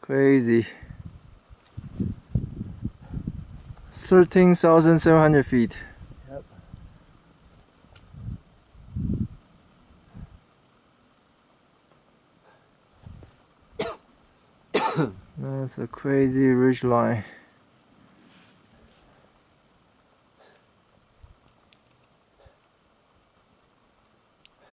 Crazy. 13,700 feet. Yep. That's a crazy ridge line.